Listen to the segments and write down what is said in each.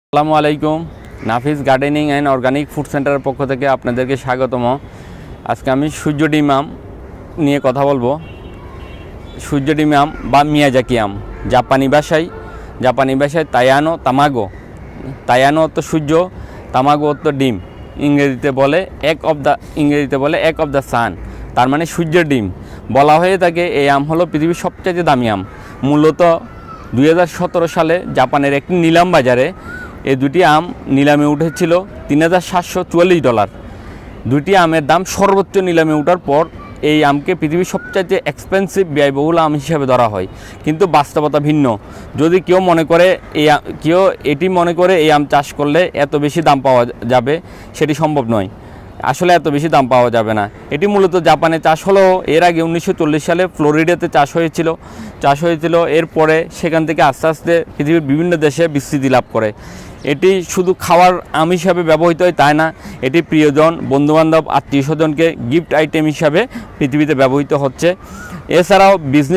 আসসালামু আলাইকুম। Nafis gardening and organic food সেন্টারের পক্ষ থেকে আপনাদেরকে স্বাগতম। আজকে আমি সূর্য ডিম আম নিয়ে কথা বলবো। সূর্য ডিম আম বা মিয়াজাকি আম, জাপানি ভাষায় তায়ানো তামাগো। তায়ানো অর্থ সূর্য, তামাগো অর্থ ডিম। ইংরেজিতে বলে এক অফ দ্য সান, তার মানে সূর্যের ডিম বলা হয়ে থাকে। এই আম হলো পৃথিবীর সবচেয়ে দামি আম। মূলত 2017 সালে জাপানের একটি নিলাম বাজারে এই দুটি আম নিলামে উঠেছিল $3,744। দুটি আমের দাম সর্বোচ্চ নিলামে ওঠার পর এই আমকে পৃথিবীর সবচেয়ে এক্সপেন্সিভ ব্যয়বহুল আম হিসাবে ধরা হয়। কিন্তু বাস্তবতা ভিন্ন। যদি কেউ এটি মনে করে এই আম চাষ করলে এত বেশি দাম পাওয়া যাবে, সেটি সম্ভব নয়। আসলে এত বেশি দাম পাওয়া যাবে না। এটি মূলত জাপানে চাষ হলেও এর আগে 1940 সালে ফ্লোরিডাতে চাষ হয়েছিল। এরপরে সেখান থেকে আস্তে আস্তে পৃথিবীর বিভিন্ন দেশে বিস্তৃতি লাভ করে। এটি শুধু খাওয়ার আম হিসাবে ব্যবহৃত হয় তাই না, এটি প্রিয়জন, বন্ধুবান্ধব, আত্মীয় স্বজনকে গিফট আইটেম হিসাবে পৃথিবীতে ব্যবহৃত হচ্ছে। এছাড়াও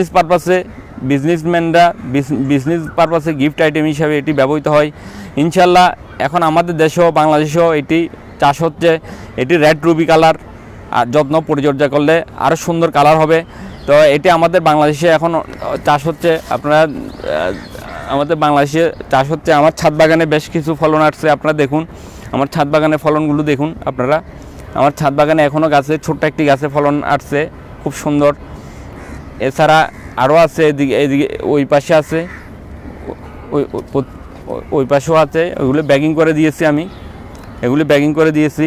বিজনেস পারপাসে গিফট আইটেম হিসাবে এটি ব্যবহৃত হয়। ইনশাল্লাহ এখন আমাদের দেশেও বাংলাদেশেও এটি চাষ হচ্ছে। এটি রেড রুবি কালার, আর যত্ন পরিচর্যা করলে আরও সুন্দর কালার হবে। তো এটি আমাদের বাংলাদেশে এখন চাষ হচ্ছে। আমাদের বাংলাদেশে চাষ হচ্ছে। আমার ছাদ বাগানে বেশ কিছু ফলন আসছে, আপনারা দেখুন। আমার ছাদ বাগানে ফলনগুলো দেখুন আপনারা। আমার ছাদ বাগানে এখনও ছোট্ট একটি গাছে ফলন আসছে, খুব সুন্দর। এছাড়া আরও আছে, এদিকে ওই পাশে আছে, ওই পাশেও আছে। ওইগুলো ব্যাগিং করে দিয়েছি।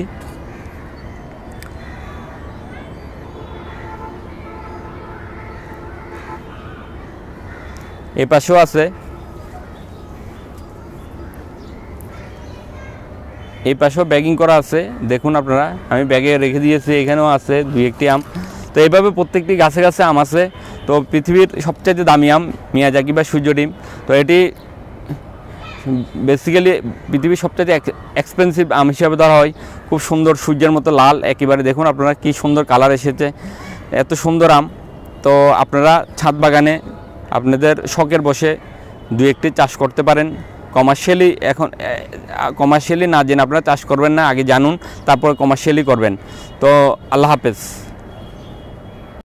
এই পাশেও আছে, এই পাশেও ব্যাগিং করা আছে, দেখুন আপনারা। আমি ব্যাগে রেখে দিয়েছি, এখানেও আছে দুই একটি আম। তো এইভাবে প্রত্যেকটি গাছে গাছে আম আছে। তো পৃথিবীর সবচেয়ে দামি আম মিয়াজাকি বা সূর্য ডিম। তো এটি বেসিক্যালি পৃথিবীর সবচেয়ে এক্সপেন্সিভ আম হিসাবে ধরা হয়। খুব সুন্দর, সূর্যের মতো লাল একেবারে। দেখুন আপনারা কি সুন্দর কালার এসেছে, এত সুন্দর আম। তো আপনারা ছাদ বাগানে আপনাদের শখের বসে দুই একটি চাষ করতে পারেন। কমার্শিয়ালি না জেনে আপনারা চাষ করবেন না, আগে জানুন, তারপর কমার্শিয়ালি করবেন। তো আল্লাহ হাফেজ।